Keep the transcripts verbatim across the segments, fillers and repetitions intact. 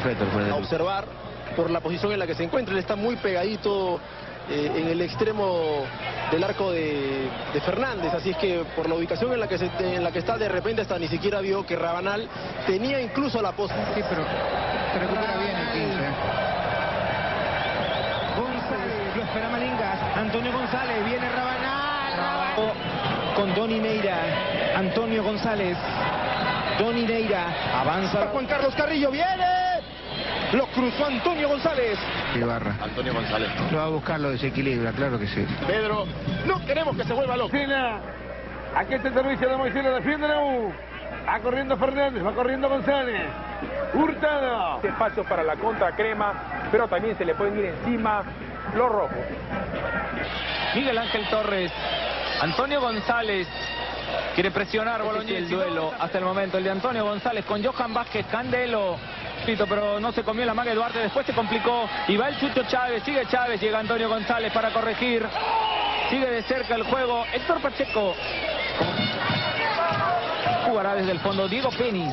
perfecto el juez. A observar por la posición en la que se encuentra. Él está muy pegadito eh, en el extremo del arco de, de Fernández, así es que por la ubicación en la que se, en la que está, de repente hasta ni siquiera vio que Rabanal tenía incluso la posición. Sí, pero se recupera bien el quince. González, lo espera Malingas. Antonio González, viene Rabanal. Rabanal. Con Doni Neira. Antonio González. Doni Neira. Avanza Juan Carlos Carrillo. Viene. Lo cruzó Antonio González. Ibarra. Antonio González. Lo va a buscar, lo desequilibra, claro que sí. Pedro, no queremos que se vuelva loco. Aquí está el servicio de Moisés, lo defiende la U. Va corriendo Fernández, va corriendo González. Hurtado. Espacio para la contra crema, pero también se le pueden ir encima los rojos. Miguel Ángel Torres. Antonio González. Quiere presionar Bolognesi. El duelo hasta el momento, el de Antonio González con Johan Vázquez. Candelo. Pero no se comió la maga de Duarte, después se complicó y va el Chucho Chávez, sigue Chávez, llega Antonio González para corregir, sigue de cerca el juego, Héctor Pacheco jugará desde el fondo, Diego Penny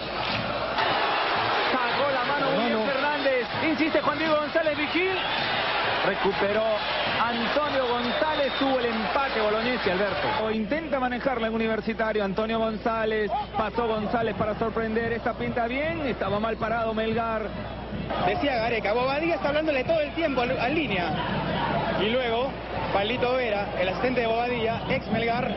sacó la mano William Fernández, insiste Juan Diego González, Vigil, recuperó Antonio González, tuvo el empate Bolognesi, Alberto. O intenta manejarla en Universitario, Antonio González, pasó González para sorprender, esta pinta bien, estaba mal parado Melgar. Decía Gareca, Bobadilla está hablándole todo el tiempo a línea. Y luego, Pablito Vera, el asistente de Bobadilla, ex Melgar.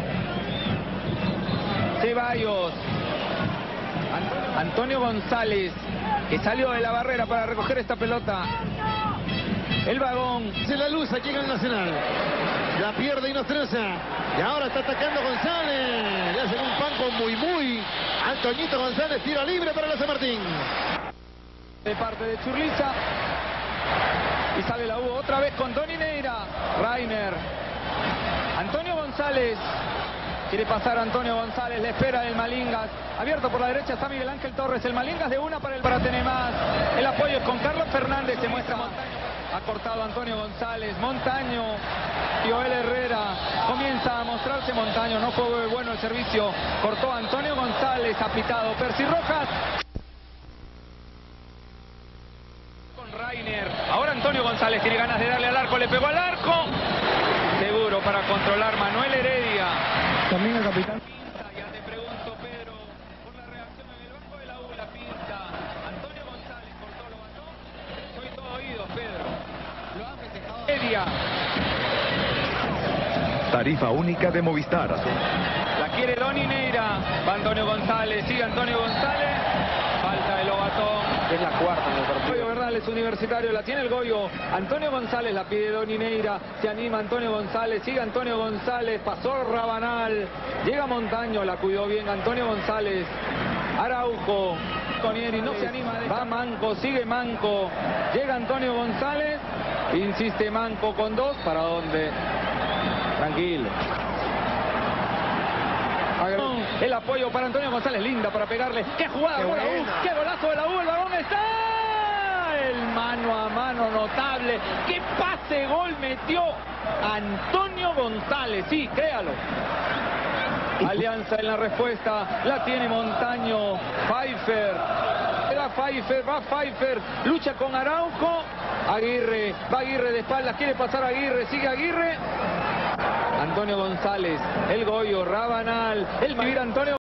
Ceballos. Antonio González, que salió de la barrera para recoger esta pelota. El vagón. Se la luz aquí en el Nacional. La pierde Inostroza. Y ahora está atacando González. Le hacen un pan con muy muy. Antoñito González, tira libre para la San Martín. De parte de Churliza. Y sale la U otra vez con Doni Neira. Rainer. Antonio González. Quiere pasar Antonio González, le espera el Malingas. Abierto por la derecha está Miguel Ángel Torres. El Malingas de una para el para tener más. El apoyo es con Carlos Fernández. Se muestra Montaño. Ha cortado Antonio González. Montaño. Joel Herrera. Comienza a mostrarse Montaño. No fue bueno el servicio. Cortó Antonio González. Ha pitado Percy Rojas. Con Rainer. Ahora Antonio González tiene ganas de darle al arco. Le pegó al arco. Seguro para controlar Manuel Heredia. También el capitán. Ya te pregunto, Pedro, por la reacción en el banco de la U, la pinta. Antonio González cortó, lo mató. Soy todo oídos, Pedro. Lo han festejado. Heredia. Tarifa única de Movistar. La quiere Doni Neira. Va Antonio González, sigue Antonio González. Falta el Lobatón. Es la cuarta en el partido. Goyo Bernal es Universitario, la tiene el Goyo. Antonio González la pide Doni Neira. Se anima Antonio González, sigue Antonio González. Pasó Rabanal. Llega Montaño, la cuidó bien Antonio González. Araujo. Conieri no se anima. De... Va Manco, sigue Manco. Llega Antonio González. Insiste Manco con dos. ¿Para dónde? Tranquilo. El apoyo para Antonio González, linda para pegarle. ¡Qué jugada! ¡Qué, la U! ¡Qué golazo de la U! ¡El balón está! El mano a mano notable. ¡Qué pase gol metió Antonio González! Sí, créalo. Alianza en la respuesta. La tiene Montaño. Pfeiffer. Era Pfeiffer, va Pfeiffer. Lucha con Araujo. Aguirre. Va Aguirre de espaldas. Quiere pasar Aguirre. Sigue Aguirre. Antonio González, el Goyo, Rabanal, el Antonio